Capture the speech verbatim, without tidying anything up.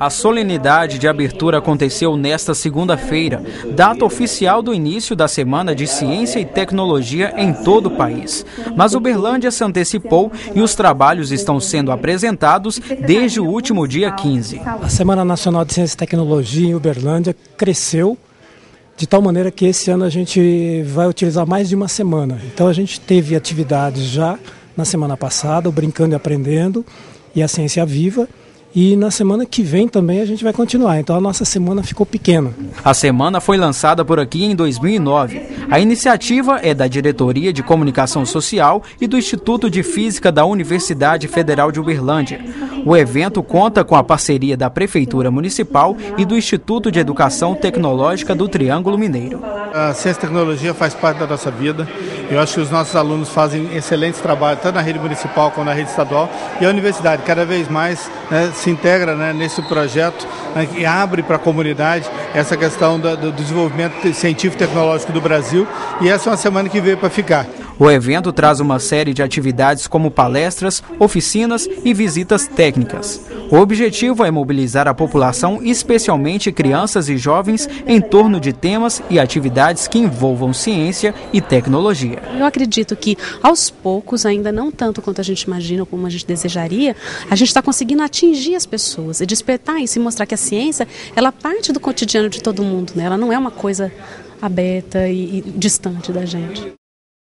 A solenidade de abertura aconteceu nesta segunda-feira, data oficial do início da Semana de Ciência e Tecnologia em todo o país. Mas Uberlândia se antecipou e os trabalhos estão sendo apresentados desde o último dia quinze. A Semana Nacional de Ciência e Tecnologia em Uberlândia cresceu de tal maneira que esse ano a gente vai utilizar mais de uma semana. Então a gente teve atividades já na semana passada, o Brincando e Aprendendo e a Ciência Viva. E na semana que vem também a gente vai continuar, então a nossa semana ficou pequena. A semana foi lançada por aqui em dois mil e nove. A iniciativa é da Diretoria de Comunicação Social e do Instituto de Física da Universidade Federal de Uberlândia. O evento conta com a parceria da Prefeitura Municipal e do Instituto de Educação Tecnológica do Triângulo Mineiro. A ciência e tecnologia faz parte da nossa vida. Eu acho que os nossos alunos fazem excelentes trabalhos, tanto na rede municipal como na rede estadual. E a universidade, cada vez mais, né, se integra, né, nesse projeto, né, e abre para a comunidade essa questão do, do desenvolvimento científico e tecnológico do Brasil. E essa é uma semana que veio para ficar. O evento traz uma série de atividades como palestras, oficinas e visitas técnicas. O objetivo é mobilizar a população, especialmente crianças e jovens, em torno de temas e atividades que envolvam ciência e tecnologia. Eu acredito que, aos poucos, ainda não tanto quanto a gente imagina ou como a gente desejaria, a gente está conseguindo atingir as pessoas e despertar isso e mostrar que a ciência, ela parte do cotidiano de todo mundo, né? Ela não é uma coisa aberta e, e distante da gente.